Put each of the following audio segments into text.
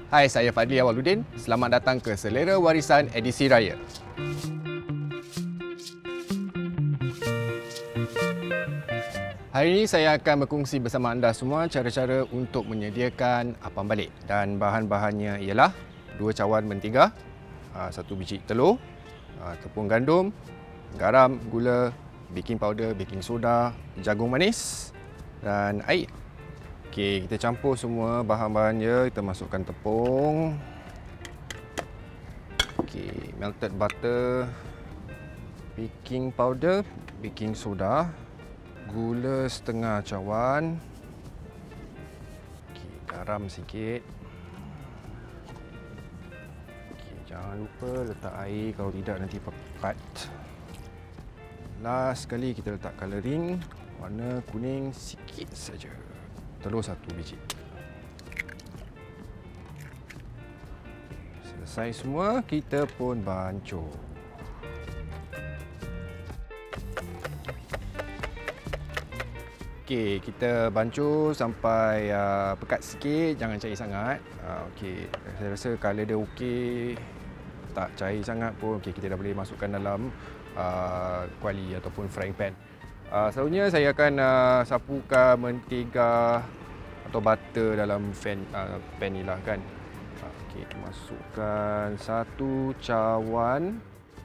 Hai, saya Fadli Awaludin. Selamat datang ke Selera Warisan Edisi Raya. Hari ini saya akan berkongsi bersama anda semua cara-cara untuk menyediakan apam balik. Dan bahan-bahannya ialah 2 cawan mentega, 1 biji telur, tepung gandum, garam, gula, baking powder, baking soda, jagung manis dan air. Okey, kita campur semua bahan-bahannya. Kita masukkan tepung. Okey, melted butter, baking powder, baking soda, gula setengah cawan. Okey, garam sikit. Okey, jangan lupa letak air, kalau tidak nanti pekat. Last sekali kita letak colouring warna kuning sikit saja. Telur 1 biji. Selesai semua, kita pun bancuh. Okey, kita bancuh sampai pekat sikit, jangan cair sangat. Okey, saya rasa colour dia okey. Tak cair sangat pun okey, kita dah boleh masukkan dalam kuali ataupun frying pan. Selalunya saya akan sapukan mentega atau butter dalam pan ni lah kan. Okey, masukkan 1 cawan.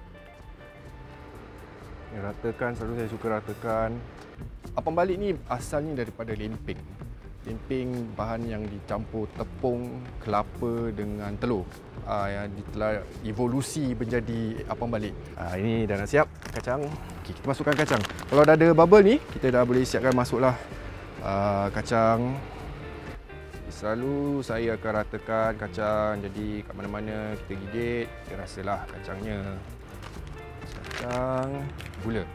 Ratakan, selalu saya suka ratakan. Apam balik ni asalnya daripada lemping. Lemping bahan yang dicampur tepung, kelapa dengan telur. Yang telah evolusi menjadi apam balik. Ini dah nak siap kacang. Okey, kita masukkan kacang. Kalau dah ada bubble ni, kita dah boleh siapkan masuklah kacang. Selalu saya akan ratakan kacang, jadi kat mana-mana kita gigit, kita rasalah kacangnya. Kacang, gula.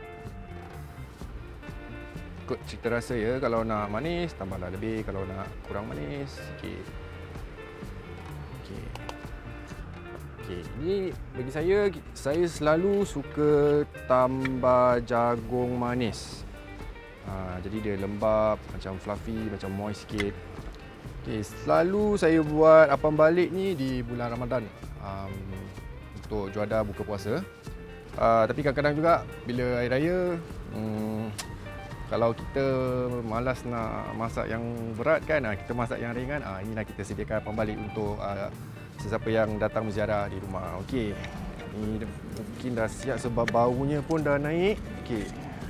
Ikut cita rasa ya, kalau nak manis tambahlah lebih, kalau nak kurang manis sikit. Okey. Okey, ini bagi saya selalu suka tambah jagung manis. Jadi dia lembab, macam fluffy, macam moist sikit. Okey, selalu saya buat apam balik ni di bulan Ramadan untuk juadah buka puasa. Tapi kadang-kadang juga bila hari raya, kalau kita malas nak masak yang berat kan, kita masak yang ringan. Inilah kita sediakan apam balik untuk sesiapa yang datang berziarah di rumah. Okey. Ini mungkin dah siap sebab baunya pun dah naik. Okey.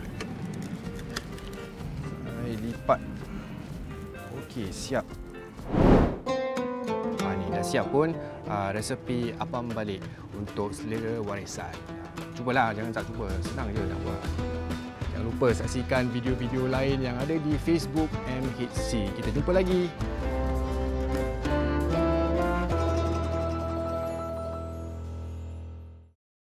Saya lipat. Okey, siap. Ni dah siap pun resepi apam balik untuk Selera Warisan. Cubalah, jangan tak cuba. Senang je nak buat. Jangan lupa saksikan video-video lain yang ada di Facebook MHC. Kita jumpa lagi.